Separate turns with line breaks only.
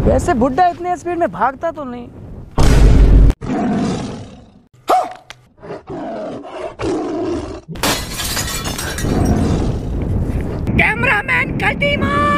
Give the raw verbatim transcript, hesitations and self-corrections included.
वैसे बुड्ढा इतने स्पीड में भागता तो नहीं। कैमरामैन गति मार।